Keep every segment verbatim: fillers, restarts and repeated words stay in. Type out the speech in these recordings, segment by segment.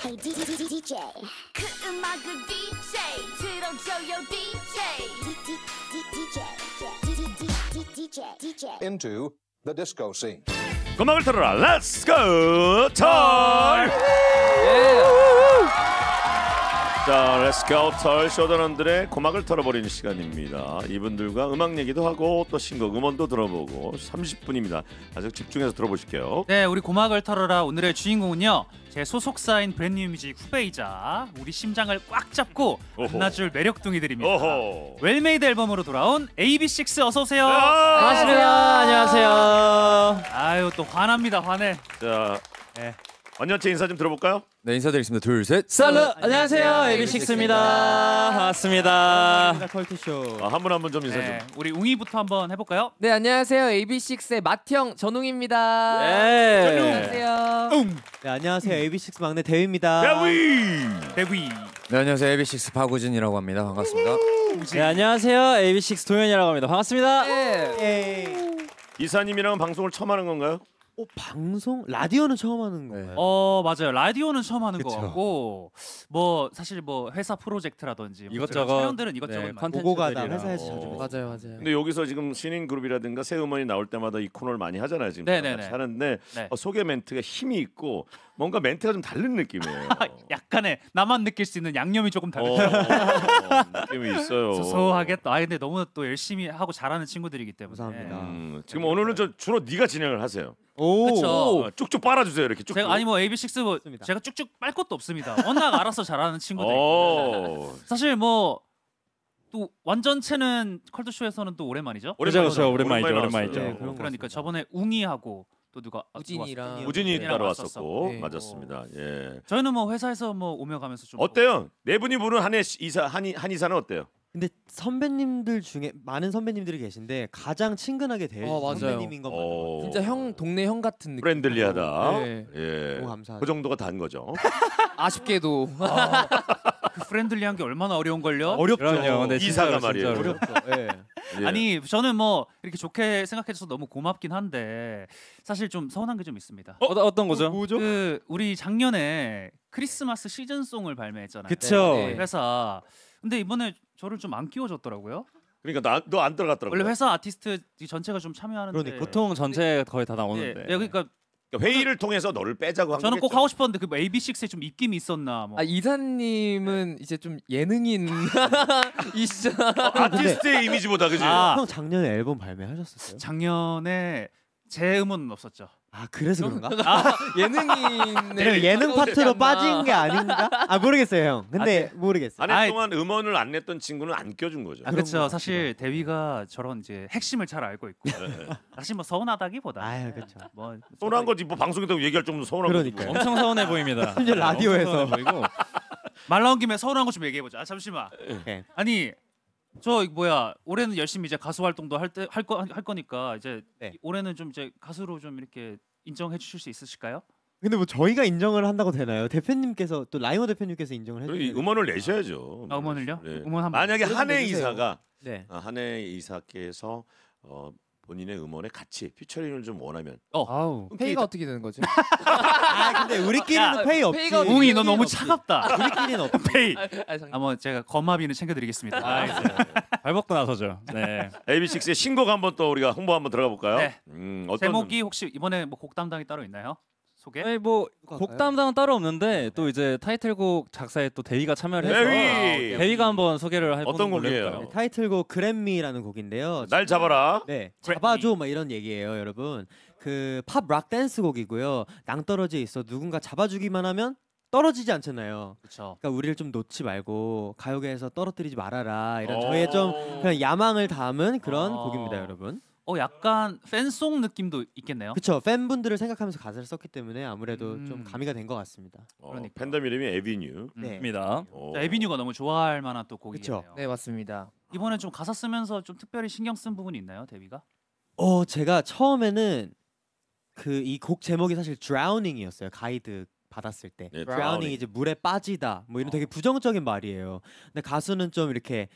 Hey 디제이 그 음악을 디제이 들어줘요 디제이 into the disco scene. 음악을 틀어라. Let's go 털. 자, Let's go 털 쇼더런들의 고막을 털어버리는 시간입니다. 이분들과 음악 얘기도 하고 또 신곡 음원도 들어보고 삼십 분입니다. 아주 집중해서 들어보실게요. 네, 우리 고막을 털어라 오늘의 주인공은요. 제 소속사인 브랜뉴 뮤직 후배이자 우리 심장을 꽉 잡고 만나줄 매력둥이들입니다. 오호. 웰메이드 앨범으로 돌아온 에이비식스 어서 오세요. 반갑습니다. 안녕하세요. 아유 또 화납니다. 화내. 자, 네. 완전체 인사 좀 들어볼까요? 네, 인사드리겠습니다. 둘, 셋. 살루. 안녕하세요. 에이비식스입니다. 반갑습니다. 컬투쇼. 아, 한 분 한 분 좀 인사 좀. 네, 우리 웅이부터 한번 해볼까요? 네, 안녕하세요. 에이비식스의 맏형 전웅입니다. 네. 안녕하세요. 웅. 네, 안녕하세요. 에이비식스 막내 대휘입니다. 대위. 대위. 네, 안녕하세요. 에이비식스 박우진이라고 합니다. 반갑습니다. 네, 안녕하세요. 에이비식스 도현이라고 합니다. 반갑습니다. 네. 예. 이사님이랑 방송을 처음 하는 건가요? 어, 방송 라디오는 처음 하는 건가요? 어 맞아요. 라디오는 처음 하는 거 그쵸. 같고 뭐 사실 뭐 회사 프로젝트라든지 이것저것, 촬영들은 이것저것 네, 많이 보고 가다 컨텐츠들이랑. 회사에서 자주 어. 뵀어요. 맞아요, 맞아요. 근데 여기서 지금 신인 그룹이라든가 새 음원이 나올 때마다 이 코너를 많이 하잖아요. 지금 네네네. 같이 하는데 네. 어, 소개 멘트가 힘이 있고 뭔가 멘트가 좀 다른 느낌이에요. 약간의 나만 느낄 수 있는 양념이 조금 다르죠. 어, 어, 느낌이 있어요. 소소하겠다. 아 근데 너무 또 열심히 하고 잘하는 친구들이기 때문에. 감사합니다. 음, 지금 오늘은 저 주로 네가 진행을 하세요. 오. 그쵸. 어, 쭉쭉 빨아주세요. 이렇게 쭉. 제가 아니 뭐 에이비식스 뭐 좋습니다. 제가 쭉쭉 빨 것도 없습니다. 워낙 알아서 잘하는 친구들. 오. 사실 뭐 또 완전체는 컬투쇼에서는 또 오랜만이죠. 오랜만에 그죠, 나왔어요. 오랜만이죠, 오랜만에 오랜만이죠. 나왔어요. 네, 그런 거 그러니까 저번에 웅이하고 또 누가 아, 우진이랑 누가 왔- 우진이 우진이랑 따라왔었고 왔었었고. 네. 맞았습니다. 예. 저희는 뭐 회사에서 뭐 오며 가면서 좀 어때요? 네 분이 부른 한해 이사 한이 한이사는 어때요? 근데 선배님들 중에 많은 선배님들이 계신데 가장 친근하게 대해 어, 맞아요. 선배님인 건 맞아요. 어, 진짜 형 동네 형 같은 느낌. 프렌들리하다. 네. 예. 너무 감사하죠. 그 정도가 단 거죠. 아쉽게도 그 프렌들리한 게 얼마나 어려운 걸요? 어렵죠. 그럼요. 근데 이사가 말이에요. 어렵죠. 예. 예. 아니 저는 뭐 이렇게 좋게 생각해줘서 너무 고맙긴 한데 사실 좀 서운한 게 좀 있습니다. 어, 어떤 거죠? 뭐죠? 그 우리 작년에 크리스마스 시즌송을 발매했잖아요. 그쵸. 네. 회사. 근데 이번에 저를 좀 안 끼워줬더라고요. 그러니까 너 안 들어갔더라고. 원래 회사 아티스트 전체가 좀 참여하는데. 그러니까 보통 전체 거의 다 예, 나오는데. 예, 그러니까 회의를 통해서 너를 빼자고 한 저는 꼭 거겠죠. 하고 싶었는데 그 에이비식스에 좀 입김이 있었나 뭐. 아 이사님은 이제 좀 예능인 이시죠. 아티스트의 이미지보다 그지. 아. 형 작년에 앨범 발매하셨었어요? 작년에 제 음원은 없었죠. 아, 그래서 그런가? 예능인 그냥 예능 파트로 빠진 게 아닌가? 아, 모르겠어요, 형. 근데 모르겠어요. 한 해 아이. 동안 음원을 안 냈던 친구는 안 껴준 거죠. 아, 그렇죠. 사실 대위가 저런 이제 핵심을 잘 알고 있고 네. 사실 뭐 서운하다기보다. 아유, 그렇죠. 뭐 서운한 거지 뭐 방송에다가 얘기할 정도로 서운한 거지. 그러니까요. 뭐. 엄청 서운해 보입니다. 심지어 라디오에서. 엄청 서운해 보이고. 말 나온 김에 서운한 거 좀 얘기해 보자. 아, 잠시만. 네. 아니 저 뭐야 올해는 열심히 이제 가수 활동도 할 때 할 거 할 거니까 이제 네. 올해는 좀 이제 가수로 좀 이렇게 인정해 주실 수 있으실까요? 근데 뭐 저희가 인정을 한다고 되나요? 대표님께서 또 라이머 대표님께서 인정을 그리고 이 해주세요. 음원을 내셔야죠. 아, 음원을요? 네. 음원 한번. 만약에 한해 내주세요. 이사가 네. 아, 한해 이사께서 어, 본인의 음원에 같이 피처링을 좀 원하면 아우. 페이가 어떻게 되는 거죠? 아, 근데 우리끼리는 페이 없지. 페이가 어디- 웅이 너 너무 없지. 차갑다. 우리끼리는 없지. 페이. 아, 장- 아 뭐 제가 건마비는 챙겨드리겠습니다. 아, 발 벗고 나서죠. 네. 에이비식스의 신곡 한번 또 우리가 홍보 한번 들어가 볼까요? 네. 음, 어떤 제목이 혹시 이번에 뭐 곡 담당이 따로 있나요? 소개? 아니 뭐곡 담당은 따로 없는데 또 이제 타이틀곡 작사에 또 대위가 참여를 해서 대위! 대위가 한번 소개를 해보는 어떤 걸로 곡이에요? 해볼까요? 네, 타이틀곡 그랜미라는 곡인데요. 날 잡아라. 네, 그랜미. 잡아줘 막 이런 얘기예요, 여러분. 그 팝 락 댄스 곡이고요. 낭떠러지에 있어 누군가 잡아주기만 하면 떨어지지 않잖아요. 그렇죠. 그러니까 우리를 좀 놓지 말고 가요계에서 떨어뜨리지 말아라 이런 오. 저의 좀 그냥 야망을 담은 그런 어. 곡입니다, 여러분. 어 약간 팬송 느낌도 있겠네요. 그쵸, 팬분들을 생각하면서 가사를 썼기 때문에 아무래도 음. 좀 가미가 된 것 같습니다. 어, 그러니까. 팬덤 이름이 에비뉴. 네. 입니다. 어. 자, 에비뉴가 너무 좋아할 만한 또 곡이네요. 그쵸. 네 맞습니다. 이번에 좀 가사 쓰면서 좀 특별히 신경 쓴 부분이 있나요, 데뷔가? 어, 제가 처음에는 그 이 곡 제목이 사실 drowning이었어요. 가이드 받았을 때. 네, drowning 이제 물에 빠지다 뭐 이런 되게 부정적인 말이에요. 근데 가수는 좀 이렇게 곡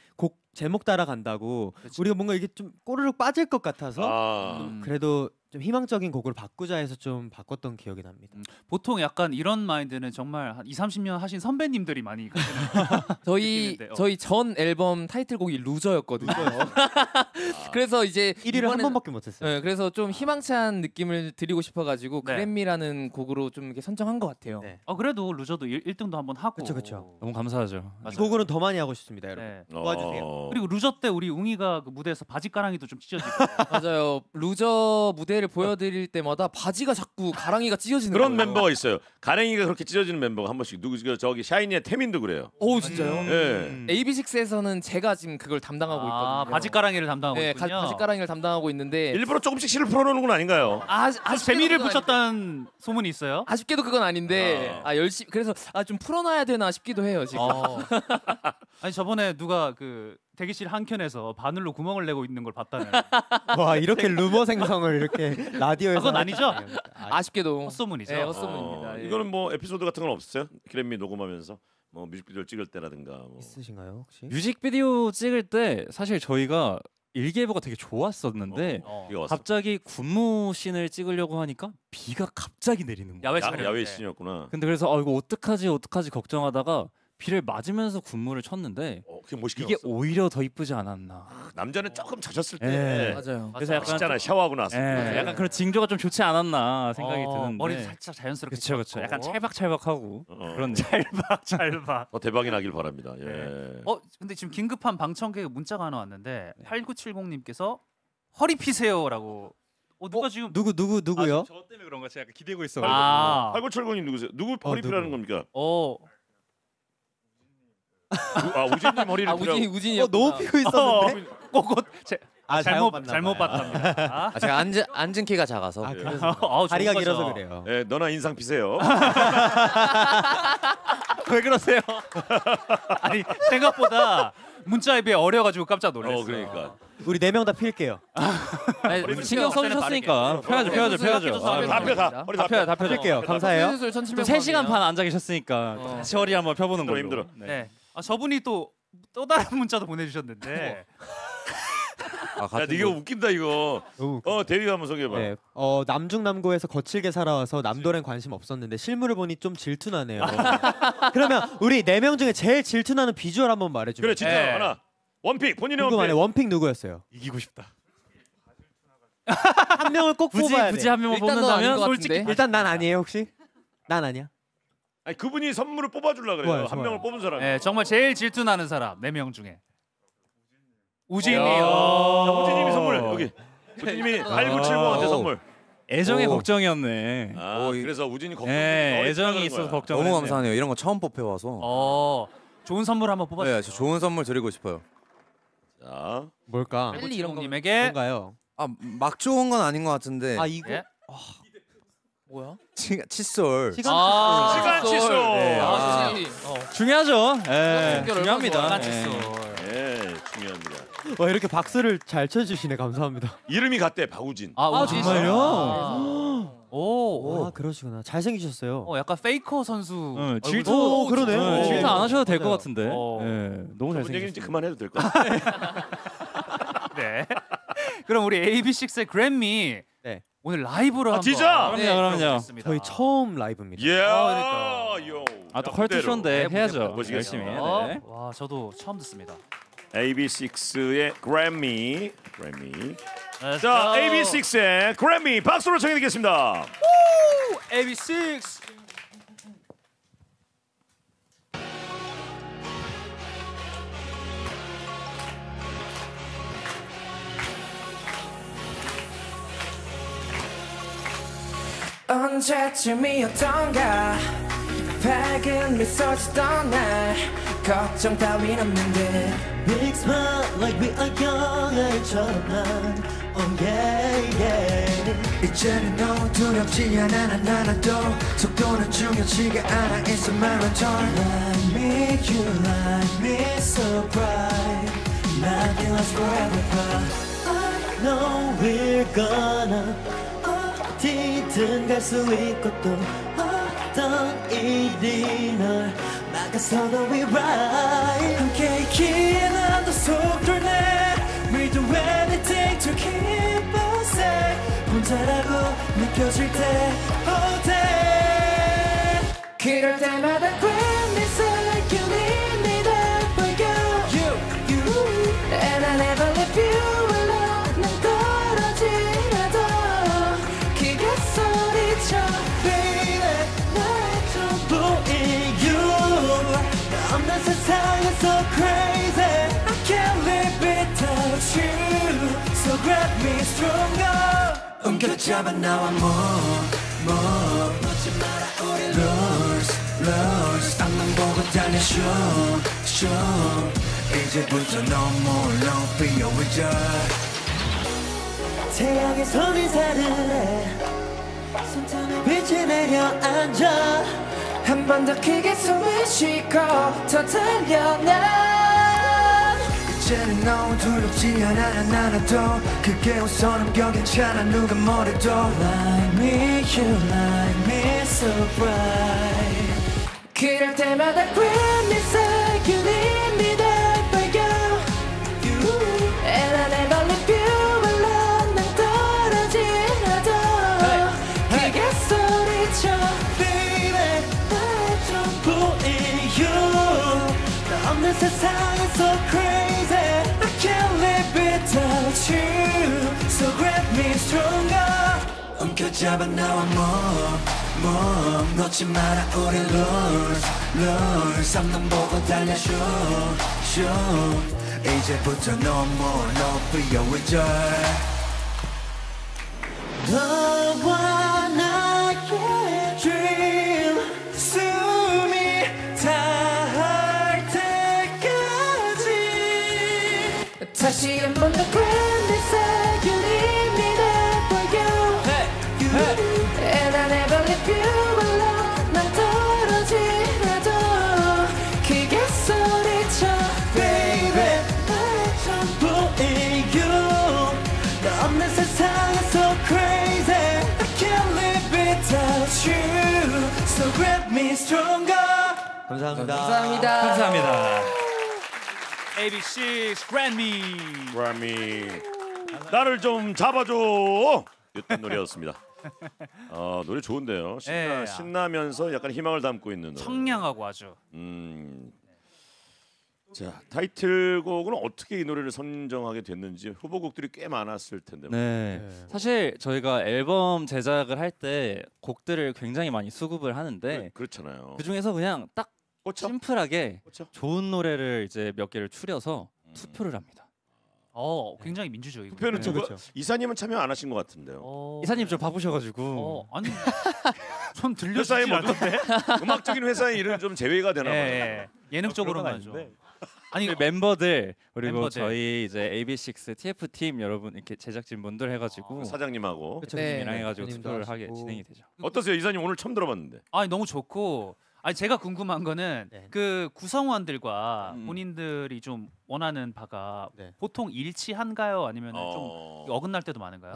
제목 따라간다고 그치. 우리가 뭔가 이게 좀 꼬르륵 빠질 것 같아서 아. 음. 그래도 좀 희망적인 곡을 바꾸자 해서 좀 바꿨던 기억이 납니다. 음, 보통 약간 이런 마인드는 정말 한 이삼십 년 하신 선배님들이 많이 가지는 저희 느끼는데, 어. 저희 전 앨범 타이틀곡이 루저였거든요. 그래서 이제 일 위를 한 이번에는- 번밖에 못했어요. 네, 그래서 좀 희망찬 느낌을 드리고 싶어가지고 네. 그래미라는 곡으로 좀 이렇게 선정한 것 같아요. 네. 어 그래도 루저도 일 등도 한번 하고. 그쵸, 그쵸. 너무 감사하죠. 이 곡으로는 더 많이 하고 싶습니다, 여러분. 네. 도와주세요. 어. 그리고 루저 때 우리 웅이가 그 무대에서 바지가랑이도 좀 찢어지고. 맞아요. 루저 무대를 보여드릴 때마다 바지가 자꾸 가랑이가 찢어지는 그런 거예요. 멤버가 있어요. 가랭이가 그렇게 찢어지는 멤버가 한 번씩 누구 저기 샤이니의 태민도 그래요. 오 진짜요? 예. 에이비식스에서는 제가 지금 그걸 담당하고 아, 있거든요. 바지가랑이를 담당하고 네, 가, 있군요. 바지가랑이를 담당하고 있는데 일부러 조금씩 실을 풀어놓는 건 아닌가요? 아, 아주 아쉽게도 재미를 그건 붙였다는 소문이 있어요. 아쉽게도 그건 아닌데 아. 아, 열심히 그래서 아 좀 풀어놔야 되나 싶기도 해요 지금. 어. 아니 저번에 누가 그 대기실 한 켠에서 바늘로 구멍을 내고 있는 걸 봤다는 와 이렇게 루머 생성을 이렇게 라디오에서 그건 아니죠? 아, 아쉽게도 헛소문이죠. 네, 헛소문입니다. 어, 예. 이거는 뭐 에피소드 같은 건 없었어요? 그래미 녹음하면서 뭐 뮤직비디오를 찍을 때라든가 뭐. 있으신가요 혹시? 뮤직비디오 찍을 때 사실 저희가 일기예보가 되게 좋았었는데 어. 비가 왔어. 갑자기 군무 씬을 찍으려고 하니까 비가 갑자기 내리는 거예요. 야외 야, 촬영. 야외 씬이었구나. 근데 그래서 아 이거 어떡하지 어떡하지 걱정하다가 비를 맞으면서 군무를 쳤는데 어, 그게 멋있게 이게 나왔어. 오히려 더 이쁘지 않았나. 남자는 조금 젖었을 때 예. 맞아요. 그래서 약간 있잖아 샤워하고 나서. 예, 약간 그런 징조가 좀 좋지 않았나 생각이 어, 드는데. 머리도 살짝 자연스럽게. 그렇죠, 그렇죠. 약간 찰박찰박하고 어. 그런 찰박 찰박. 더 대박이 나길 바랍니다. 예. 네. 어 근데 지금 긴급한 방청객 문자가 하나 왔는데 팔구칠공님께서 허리 피세요라고. 어 누가 지금 누구 누구 누구요? 저 때문에 그런 거 제가 약간 기대고 있어. 아. 팔구칠공님 누구세요? 누구 어, 허리피라는 누구? 겁니까? 어 우- 아 우진님 허리를 아 피라고. 우진이 우진이 어 너무 피고 있었는데. 꼬꼬 제, 아, 잘못 잘못 잘못 봤나 봤답니다. 아, 제가 앉은 앉은 키가 작아서. 아 그래서 어, 다리가 좋은 거죠. 길어서 그래요. 예, 너나 인상 피세요. 왜 그러세요? 아니 생각보다 문자에 비해 어려가지고 깜짝 놀랐어. 어 그러니까. 우리 네 명 다 필게요. 아니, 허리 신경 펴, 써주셨으니까 펴야죠, 펴야죠, 펴야죠. 아, 다 펴, 다 허리 다 펴요, 다 펴요. 필게요. 감사해요. 좀 세 시간 반 앉아 계셨으니까 어. 다시 허리 한번 펴보는 걸로. 힘들어. 네. 아 저분이 또 또 다른 문자도 보내주셨는데. 아, 야, 같은 이거 거- 웃긴다 이거. 너무 어 대위가 한번 소개해봐. 네. 어 남중남고에서 거칠게 살아와서 남도ren 관심 없었는데 실물을 보니 좀 질투나네요. 그러면 우리 네 명 중에 제일 질투나는 비주얼 한번 말해주면. 그래 진짜 네. 하나. 원픽 본인의 궁금하네. 원픽. 원픽 누구였어요? 이기고 싶다. 한 명을 꼭 굳이 뽑아야 돼. 굳이 한 명만 일단 넌 아닌 뽑는다면 것 솔직히 같은데. 일단 난 아니에요 혹시? 난 아니야. 아니 그분이 선물을 뽑아주려 그래요. 좋아요, 한 좋아요. 명을 뽑은 사람. 네, 정말 제일 질투나는 사람 네 명 중에 우진이요. 자, 우진님이 선물 여기. 우진님이 팔구칠공한테 선물. 애정의 오. 걱정이었네. 아 오, 이- 그래서 우진이 걱정. 예, 애정이 있어서 걱정. 너무 감사하네요. 이런 거 처음 뽑혀 와서. 어 좋은 선물 한번 뽑았어요. 네, 저 좋은 선물 드리고 싶어요. 자, 뭘까? 빨리 이런 거 님에게 뭔가요? 아, 막 좋은 건 아닌 것 같은데. 아 이거 예? 뭐야? 치, 칫솔. 시간 아, 시간 칫솔. 네, 아, 아. 그치. 어. 중요하죠. 예, 연결 중요합니다. 얼마나 예. 칫솔. 예, 중요합니다. 와 이렇게 박수를 잘 쳐주시네. 감사합니다. 이름이 같대 박우진. 아, 아, 우진 정말요? 씨. 오, 아 그러시구나. 잘생기셨어요. 어 약간 페이커 선수. 응, 얼굴도- 질투. 오, 그러네. 네, 오. 질투 안 하셔도 될 것 맞아요. 같은데. 어. 예, 너무 그분 얘기는 이제 잘생겼어요. 그만해도 될 것 같아. 네. 그럼 우리 에이비식스의 그래미 네. 오늘 라이브로 아, 한번. 진짜? 그럼요, 그럼요. 들어보겠습니다. 저희 처음 라이브입니다. 예. 아, 요. 아, 또 자, 컬투 그대로. 쇼인데 네, 해야죠. 보시겠습니다. 열심히. 어? 네. 와 저도 처음 듣습니다. 에이비식스의 그래미. 그래미. Let's 자, go. 에이비식스의 그래미 박수로 청해 드리겠습니다. 에이비식스. 언제쯤이었던가 밝은 미소 짓던 날 걱정 따윈 없는데 Big smile like we are young 아이처럼 난 oh yeah yeah 이제는 너무 두렵지 않아 난 하나도 속도는 중요치가 않아 It's a marathon Like me you like me so bright Nothing lasts forever but I know we're gonna 어디든 갈 수 있고 또 어떤 일이 널 막아서도 we ride 함께 긴 한도 속돌네 We do anything to keep us safe 혼자라고 느껴질 때 all day 그럴 때마다 Grab me like you need me there for you You, you And I never leave you alone 난 떨어지라도 크게 소리쳐 Baby 나의 전부인 you 나 없는 세상은 so crazy I can't live without you So grab me stronger 움켜잡아 나와 more, more 놓지 마라 우리 lose, lose 앞만 보고 달려 show, show 이제부터 no more no fear with joy 태양의 손인사를 해 손등에 빛이 내려앉아 한 번 더 크게 숨을 쉬고 더 달려 난 이제는 너무 두렵지 않아 나라도 그게 웃어 넘겨 괜찮아 누가 뭐래도 Like me, you like me so bright 그럴 때마다 Grab me like you need me there for you You And I never leave you alone 난 떨어지라도 크게 소리쳐 Baby 나의 전부인 you 나 없는 세상은 so crazy I can't live without you So grab me stronger 움켜잡아 나와 more, more 놓지 마라 우리 lose, lose 앞만 보고 달려 show, show 이제부터 no more no fear with joy 너와 나의 dream 숨이 다할 때까지 다시 한 번 더 Grab me like you need me there for you hey, you hey. And I never leave you alone 난 떨어지라도 크게 소리쳐 Baby 나의 전부인 you 나 없는 세상은 so crazy I can't live without you So grab me stronger 감사합니다. 감사합니다. 감사합니다. 에이비식스 그래미. 그래미 나를 좀 잡아줘. 이딴 노래였습니다. 어, 노래 좋은데요. 신나, 예. 신나면서 약간 희망을 담고 있는 노래. 청량하고 아주. 음. 자, 타이틀곡은 어떻게 이 노래를 선정하게 됐는지 후보곡들이 꽤 많았을 텐데. 네. 사실 저희가 앨범 제작을 할 때 곡들을 굉장히 많이 수급을 하는데 그, 그렇잖아요. 그 중에서 그냥 딱 꽂혀? 심플하게 꽂혀? 좋은 노래를 이제 몇 개를 추려서 음. 투표를 합니다. 어, 굉장히 민주적이고. 투표는 그쵸, 누가 그쵸. 이사님은 참여 안 하신 것 같은데요. 어, 이사님 좀 바쁘셔가지고 어, 아니. 손 회사에 들려주지 뭐 않던데. 음악적인 회사의 일은 좀 제외가 되나 예, 봐요. 예. 예능 쪽으로만 좀. 아니 우리 멤버들 그리고 멤버들. 저희 이제 에이비식스 티에프 팀 여러분 이렇게 제작진 분들 해가지고 사장님하고 그쵸, 네. 이랑 해가지고 대표님도 투표를 하게 하시고. 진행이 되죠. 어떠세요, 이사님? 오늘 처음 들어봤는데. 아니 너무 좋고. 아니 제가 궁금한 거는 네. 그 구성원들과 음. 본인들이 좀 원하는 바가 네. 보통 일치한가요? 아니면 어... 좀 어긋날 때도 많은가요?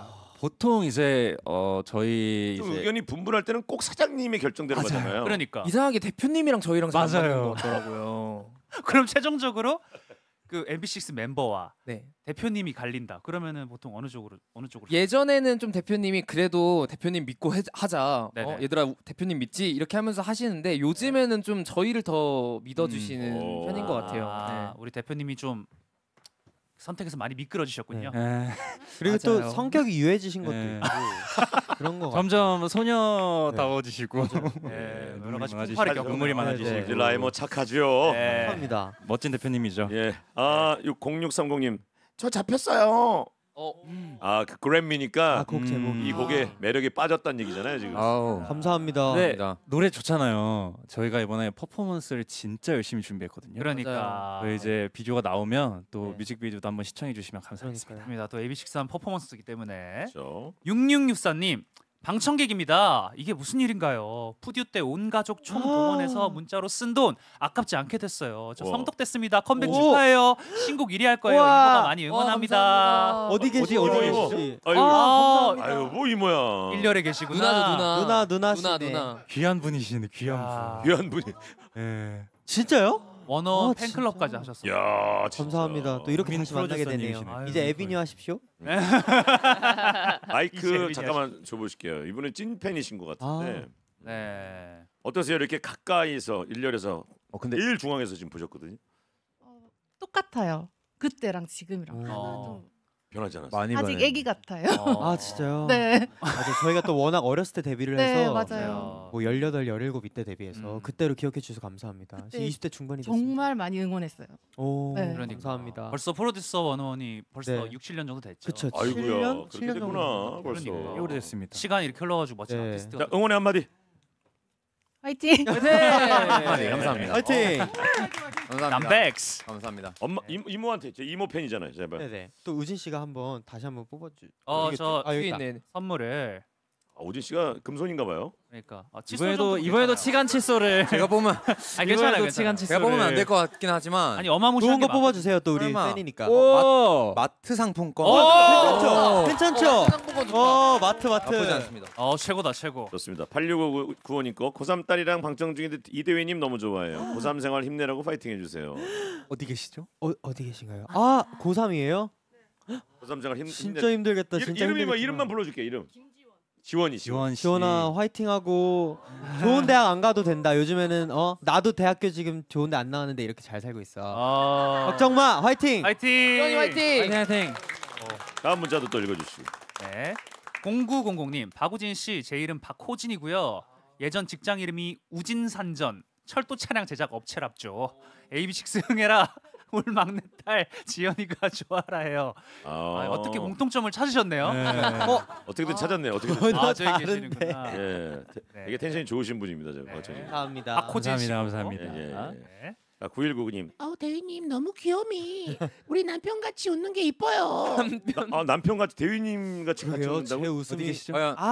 보통 이제 어 저희 좀 이제 의견이 분분할 때는 꼭 사장님이 결정되는 맞아요. 거잖아요. 그러니까. 이상하게 대표님이랑 저희랑 잘 맞아요. 맞는 것 같더라고요. 그럼 최종적으로 그 엠비식스 멤버와 네. 대표님이 갈린다. 그러면은 보통 어느 쪽으로 어느 쪽으로? 예전에는 좀 대표님이 그래도 대표님 믿고 해, 하자. 네네. 어, 얘들아 대표님 믿지 이렇게 하면서 하시는데 요즘에는 좀 저희를 더 믿어주시는 음. 편인 것 같아요. 아, 네. 우리 대표님이 좀 선택에서 많이 미끄러지셨군요. 에, 그리고 맞아요. 또 성격이 유해지신 것도 네. 있고 그런 거 같아요. 점점 소녀다워지시고 네, 눈물이 여러 가지 많아지시고, 폭발의 경우가 눈물이 네, 많아지시고 네. 이제 라이머 착하죠. 네. 감사합니다. 멋진 대표님이죠. 예. 아, 공육삼공님. 저 잡혔어요. 어, 아, 그 그래미니까 아, 곡 제목이. 이 곡의 매력에 빠졌다는 얘기잖아요, 지금. 아우. 감사합니다. 네, 감사합니다. 노래 좋잖아요. 저희가 이번에 퍼포먼스를 진짜 열심히 준비했거든요. 그러니까. 그 이제 비디오가 나오면 또 네. 뮤직비디오도 한번 시청해 주시면 감사하겠습니다. 그러니까요. 입니다. 또 에이비식스 한 퍼포먼스이기 때문에. 그렇죠. 육육육사님 방청객입니다. 이게 무슨 일인가요? 푸듀 때 온 가족 총 동원해서 문자로 쓴 돈 아깝지 않게 됐어요. 저 와. 성덕됐습니다. 컴백 오. 축하해요. 신곡 일 위 할 거예요. 우와. 이모가 많이 와, 응원합니다. 감사합니다. 어디 계시 어디, 어디 계시지? 계시죠? 아유, 아, 아유, 뭐 이 모양. 일렬에 계시구나. 누나죠 누나. 누나 누나 누나 씨네. 누나. 귀한 분이시네, 귀한 아. 분. 귀한 분이. 예. 진짜요? 원어 아, 팬클럽까지 진짜? 하셨어요. 야, 진짜. 감사합니다. 또 이렇게 국민 다시 만나게 프로듀서님이시네. 되네요. 아유, 이제 아이고. 에비뉴 하십시오. 마이크 이제 잠깐만 줘보실게요. 이분은 찐 팬이신 것 같은데 네. 어떠세요? 이렇게 가까이서 일렬에서 어 근데 제일 중앙에서 지금 보셨거든요. 어, 똑같아요. 그때랑 지금이랑 오. 하나도 변하지 않았어요. 많이 아직 봐요. 애기 같아요. 어. 아 진짜요? 네, 맞아. 저희가 또 워낙 어렸을 때 데뷔를 네 해서 맞아요. 뭐 열여덟, 열일곱 이때 데뷔해서 음. 그때로 기억해 주셔서 감사합니다. 그때 지금 이십 대 중반이 됐습니다. 정말 많이 응원했어요. 오, 네. 그러니까. 감사합니다. 벌써 프로듀서 원원이 벌써 네. 육, 칠 년 정도 됐죠. 그쵸. 아이고야, 칠 년? 그렇게 칠 년 됐구나 정도. 벌써. 그러니까. 꽤 오래됐습니다. 시간이 이렇게 흘러가지고 멋진 네. 아티스트가 자, 응원의 한마디. 화이팅! 네, 감사합니다. 화이팅! 감사합니다. 남백스. 감사합니다. 엄마 임, 이모한테 제 이모 팬이잖아요, 제발. 네네. 또 우진 씨가 한번 다시 한번 뽑아주. 어, 여기 저 아, 여기 뒤에 있다. 있네. 선물을 아, 오진 씨가 금손인가 봐요. 그러니까 아, 칫솔 이번에도 정도 이번에도 괜찮아요. 치간 칫솔을 제가 보면 아, 괜찮아요, 이번에도 괜찮아요. 치간 제가 칫솔을 보면 안 될 것 같긴 하지만 아니 어마무시한 좋은 거 게 많- 뽑아주세요. 또 우리 설마. 팬이니까. 오! 마트 상품권 괜찮죠? 괜찮죠? 상품권 어 마트 마트. 나쁘지 않습니다. 어 최고다 최고. 좋습니다. 팔육오구오님 거 고삼 딸이랑 방청 중인데 이대휘님 너무 좋아해요. 고삼 생활 힘내라고 파이팅 해주세요. 어디 계시죠? 어 어디 계신가요? 아 고삼이에요? 고삼 생활 힘 진짜 힘내. 힘들겠다. 이, 진짜 이름이 뭐 힘들겠구나. 이름만 불러줄게 이름. 지원이 지원. 지원 씨. 지원아 화이팅하고 좋은 대학 안 가도 된다. 요즘에는 어 나도 대학교 지금 좋은데 안 나왔는데 이렇게 잘 살고 있어. 아 걱정 마 화이팅. 화이팅. 지원이 화이팅! 화이팅 화이팅. 다음 문자도 또 읽어주시고. 네. 공구공공님 박우진 씨 제 이름 박호진이고요. 예전 직장 이름이 우진산전 철도 차량 제작 업체랍죠. 에이비식스 흥해라. 울 막내딸 지연이가 좋아라 해요. 아, 아, 어떻게 공통점을 찾으셨네요. 네. 어 어떻게든 찾았네. 어떻게든. 전혀 아, 저기 다른데. 계시는구나. 예, 테- 네. 되게 텐션이 좋으신 분입니다, 제가. 네. 박정희. 감사합니다. 박호진 씨. 감사합니다. 예, 예, 예. 네. 아, 구일구구님. 아우 대휘님 너무 귀여미. 우리 남편 같이 웃는 게 이뻐요. 아, 남편 같이 대휘님 같이 같이 그래요? 온다고? 제 웃음이 과연 아,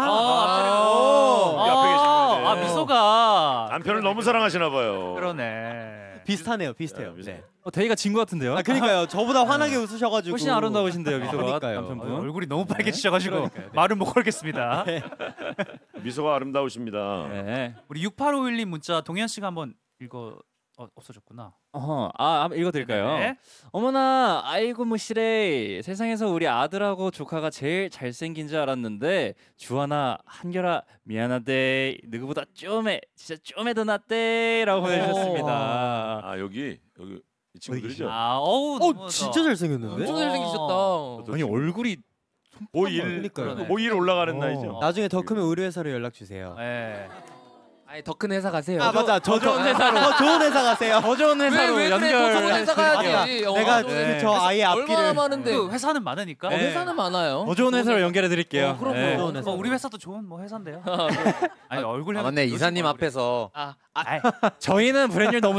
아, 여기 앞에 계신 분이네. 아, 미소가 남편을 너무 사랑하시나 봐요. 그러네. 비슷하네요. 비슷해요. 네, 비슷해요. 네. 어, 대희가 진 것 같은데요? 아 그러니까요. 저보다 환하게 웃으셔가지고 훨씬 아름다우신데요, 미소가. 그러니까요. 남편분. 어, 얼굴이 너무 빨개지셔가지고 그러니까요. 네. 말을 못 걸겠습니다. 미소가 아름다우십니다. 네. 우리 육팔오일님 문자 동현 씨가 한번 읽어 어, 없어졌구나. 어허, 아, 한번 읽어드릴까요? 네. 어머나, 아이고 무시래. 세상에서 우리 아들하고 조카가 제일 잘생긴 줄 알았는데 주하나, 한결아 미안하대. 누구보다 좀해, 진짜 좀해 더 낫대라고 보내주셨습니다. 아 여기 여기 이 친구들이죠. 아, 어우, 어 너무 진짜 잘생겼는데? 엄청 잘생기셨다. 아니 얼굴이 오일 그러니까요. 오일 올라가는 어. 나이죠. 나중에 더 크면 의료회사로 연락 주세요. 네. 아니 더 큰 회사 가세요. 아 맞아. 저 좋은 회사로. 더 좋은 회사 가세요. 더 좋은 회사로 왜, 왜 그래? 더 좋은 회사 가야지. 아니야. 어, 내가 더- 네. 저 아이의 얼마나 앞길을 많은데 그 회사는 많으니까. 어, 네. 회사는 많아요. 더 좋은 회사로 연결해 드릴게요. 어, 그럼 네. 좋은 회사. 뭐 우리 회사도 좋은 뭐 회사인데요. 아니 얼굴 아, 하면 맞네 요즘 이사님 얼굴이- 앞에서 아, 아이, 저희는 브랜뉴를 너무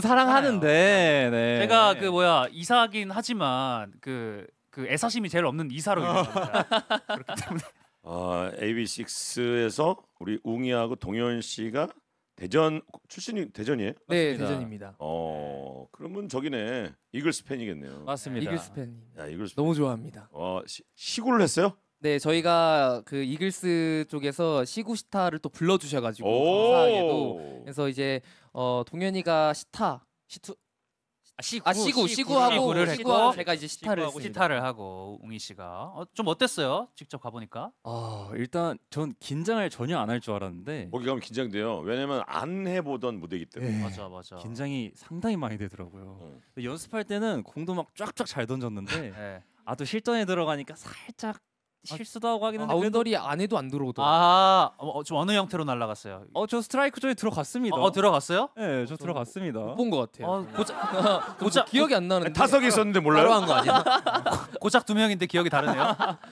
사랑하는데 네. 제가 그 뭐야 이사긴 하지만 그 그 애사심이 제일 없는 이사로 유명합니다. 그렇기 때문에 아 에이비식스에서 우리 웅이하고 동현 씨가 대전 출신이 대전이에요? 네 맞습니다. 대전입니다. 어 그러면 저기네 이글스 팬이겠네요. 맞습니다. 이글스 팬 야 이글스 너무 좋아합니다. 어 시, 시구를 했어요? 네 저희가 그 이글스 쪽에서 시구 시타를 또 불러주셔가지고 감사하게도 그래서 이제 어 동현이가 시타 시투 아, 시구, 아 시구 시구하고 시구를 시구하고 했고 제가 이제 시타를 시구하고 했습니다. 시타를 하고 웅이 씨가 어, 좀 어땠어요? 직접 가보니까. 아 일단 전 긴장을 전혀 안 할 줄 알았는데 거기 가면 긴장돼요. 왜냐면 안 해보던 무대이기 때문에. 네. 맞아 맞아. 긴장이 상당히 많이 되더라고요. 어. 근데 연습할 때는 공도 막 쫙쫙 잘 던졌는데 네. 아 또 실전에 들어가니까 살짝 실수도 하고 하긴 했는데 그래도 바운더리 안에도 안 들어오더라고요. 아, 어, 좀 어느 형태로 날아갔어요? 어 저 스트라이크 존에 들어갔습니다. 어, 어, 들어갔어요? 네, 저 들어갔습니다. 못 본 것 같아요. 어, 고작 고작 기억이 안 나는데. 타석에 있었는데 몰라요? 따로 한 거 아니야? 고작 두 명인데 기억이 다르네요.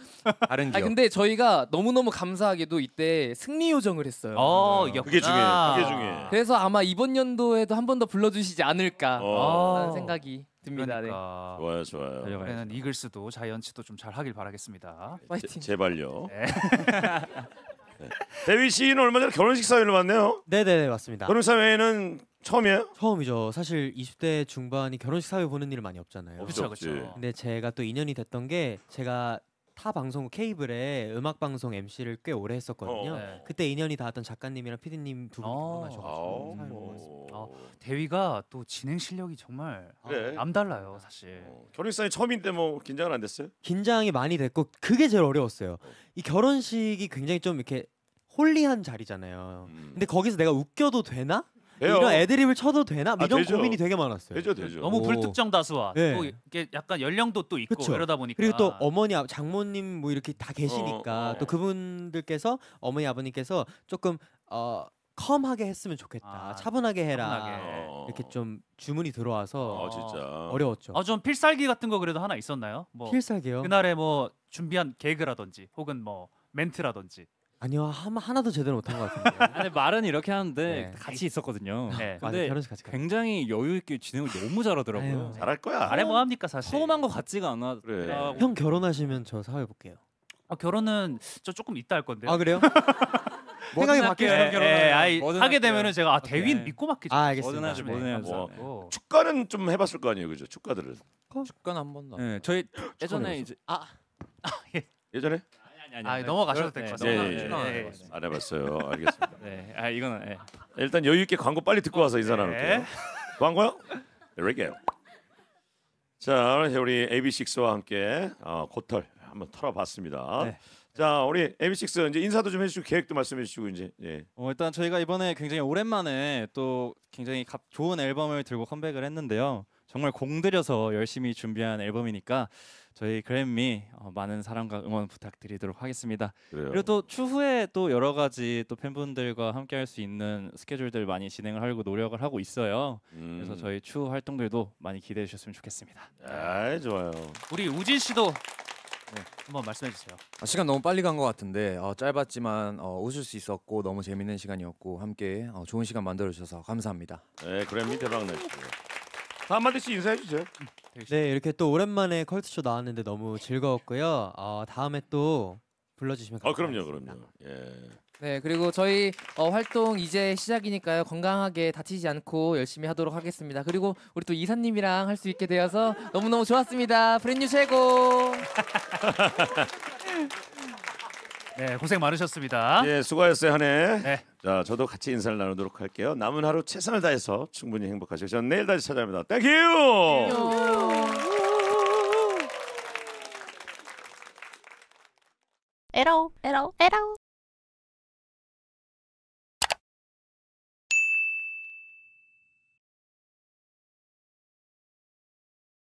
다른 아 기억. 근데 저희가 너무 너무 감사하게도 이때 승리 요정을 했어요. 어, 이겼구나. 그게 중요해. 그게 중요해. 그래서 아마 이번 연도에도 한 번 더 불러주시지 않을까 어. 라는 생각이 듭니다. 그러니까. 좋아요, 좋아요. 달려가야죠. 올해는 이글스도 자이언츠도 좀 잘 하길 바라겠습니다. 네. 파이팅. 제, 제발요. 네. 네. 대휘 씨는 얼마 전에 결혼식 사회를 봤네요. 네네네 맞습니다. 결혼식 사회는 처음이에요? 처음이죠. 사실 이십 대 중반이 결혼식 사회 보는 일 많이 없잖아요. 없죠. 그렇죠, 그렇죠. 근데 제가 또 인연이 됐던 게 제가 타 방송국 케이블에 음악 방송 엠씨를 꽤 오래 했었거든요. 어. 네. 그때 인연이 닿았던 작가님이랑 피디님 두 분이 어. 결혼하셔가지고 사회를 보고 왔습니다. 어, 대위가 또 진행 실력이 정말 그래. 남달라요, 사실. 어, 결혼식상이 처음인데 뭐 긴장은 안 됐어요? 긴장이 많이 됐고 그게 제일 어려웠어요. 이 결혼식이 굉장히 좀 이렇게 홀리한 자리잖아요. 음. 근데 거기서 내가 웃겨도 되나? 돼요. 이런 애드립을 쳐도 되나? 아, 이런 되죠. 고민이 되게 많았어요. 되죠, 되죠. 너무 오. 불특정 다수와 네. 또 이게 약간 연령도 또 있고 그쵸. 이러다 보니까 그리고 또 어머니, 아- 장모님 뭐 이렇게 다 계시니까 어, 어. 또 그분들께서 어머니 아버님께서 조금 어 컴하게 했으면 좋겠다. 아, 차분하게 해라. 차분하게. 어. 이렇게 좀 주문이 들어와서 어, 진짜. 어려웠죠. 아, 좀 필살기 같은 거 그래도 하나 있었나요? 뭐 필살기요? 그날에 뭐 준비한 개그라든지 혹은 뭐 멘트라든지. 아니요, 한, 하나도 제대로 못한 것 같은데. 아니 말은 이렇게 하는데 네. 같이 있었거든요. 네. 맞아, 근데 결혼식 같이 갔어요. 굉장히 여유 있게 진행을 너무 잘하더라고요. 아유. 잘할 거야. 아래 뭐 합니까 사실. 처음 한 거 같지가 않아. 그래. 아, 형 결혼하시면 저 사회 볼게요. 아, 결혼은 저 조금 이따 할 건데요. 아 그래요? 생각이 바뀌어요. 예, 예, 아이, 뭐든 하게 할게요. 되면은 제가 아, 대위는 오케이. 믿고 맡기죠. 아 알겠습니다. 뭐든 하죠, 뭐든 해야죠. 뭐, 뭐. 축가는 좀 해봤을 거 아니에요, 그죠? 축가들은 축가는 한 번도. 안 네, 저희 예전에 해봤어? 이제 아 예전에 아니 아니 아, 아니 넘어가셔도 될 네, 것 네, 같아요. 예, 축가는 예, 안 예. 해봤어요. 안 해봤어요. 알겠습니다. 네, 아 이거는 예. 일단 여유 있게 광고 빨리 듣고 와서 인사 나눌게요. 네. 광고요? There we go. 자, 우리 에이비식스와 함께 어, 고털 한번 털어봤습니다. 네. 자, 우리 에이비식스 이제 인사도 좀 해주시고 계획도 말씀해주시고 이제 예. 어, 일단 저희가 이번에 굉장히 오랜만에 또 굉장히 값 좋은 앨범을 들고 컴백을 했는데요. 정말 공들여서 열심히 준비한 앨범이니까 저희 그래미 어, 많은 사랑과 응원 부탁드리도록 하겠습니다. 그래요. 그리고 또 추후에 또 여러 가지 또 팬분들과 함께할 수 있는 스케줄들 많이 진행을 하려고 노력을 하고 있어요. 음. 그래서 저희 추후 활동들도 많이 기대해 주셨으면 좋겠습니다. 아, 좋아요. 우리 우진 씨도 네, 한번 말씀해 주세요. 아, 시간 너무 빨리 간 것 같은데 어, 짧았지만 어, 웃을 수 있었고 너무 재밌는 시간이었고 함께 어, 좋은 시간 만들어 주셔서 감사합니다. 네, 그래미 대박 나시고. 다 한마디씩 인사해 주세요. 네, 이렇게 또 오랜만에 컬투쇼 나왔는데 너무 즐거웠고요. 어, 다음에 또 불러주시면 아, 그럼요, 감사하겠습니다. 그럼요. 예. 네, 그리고 저희 어, 활동 이제 시작이니까요. 건강하게 다치지 않고 열심히 하도록 하겠습니다. 그리고 우리 또 이사님이랑 할 수 있게 되어서 너무너무 좋았습니다. 브랜뉴 최고. 네, 고생 많으셨습니다. 예, 수고하셨어요, 한 해. 네. 자, 저도 같이 인사를 나누도록 할게요. 남은 하루 최선을 다해서 충분히 행복하시고 저는 내일 다시 찾아옵니다. 땡큐. 에러 에러 에러